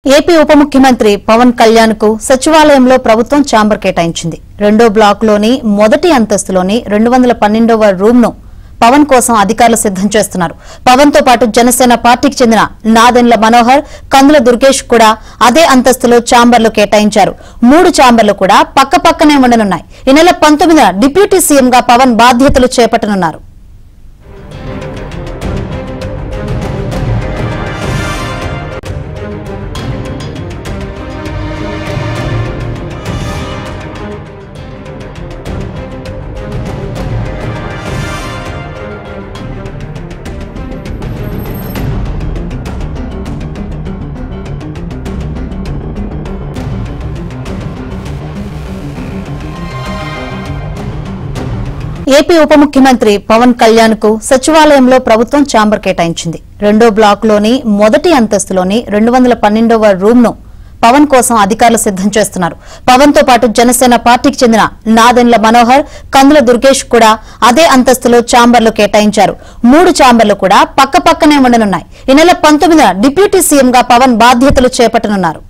AP ఉప ముఖ్యమంత్రి పవన్ కళ్యాణ్ కు సచివాలయంలో ప్రభుత్వం ఛాంబర్ కేటాయించింది. రెండో బ్లాక్ లోని మొదటి అంతస్తులోని 212వ రూమ్ ను పవన్ కోసం అధికారులు సిద్దం చేస్తున్నారు. పవన్ తో పాటు జనసేన పార్టీకి చెందిన నాదెండ్ల మనోహర్, కందుల దుర్గేష్ కూడా అదే అంతస్తులో ఛాంబర్లు కేటాయించారు. 3 ఛాంబర్లు కూడా పక్కపక్కనే ఉండనున్నాయి. ఈ నెల 19న డిప్యూటీ సీఎంగా పవన్ బాధ్యతలు చేపట్టనున్నారు. ఏపీ ఉప ముఖ్యమంత్రి పవన్ కళ్యాణ్ కు సచివాలయంలో ప్రభుత్వం ఛాంబర్ కేటాయించింది. రెండో బ్లాక్ లోని మొదటి అంతస్తులోని 212వ రూమ్ ను పవన్ కోసం అధికారులు సిద్దం చేస్తున్నారు. పవన్ తో పాటు జనసేన పార్టీకి చెందిన నాదెండ్ల మనోహర్, కందుల దుర్గేష్ కూడా అదే అంతస్తులో ఛాంబర్లు కేటాయించారు. 3 ఛాంబర్లు కూడా పక్కపక్కనే ఉండనున్నాయి. ఈ నెల 19న డిప్యూటీ సీఎంగా పవన్ బాధ్యతలు చేపట్టనున్నారు.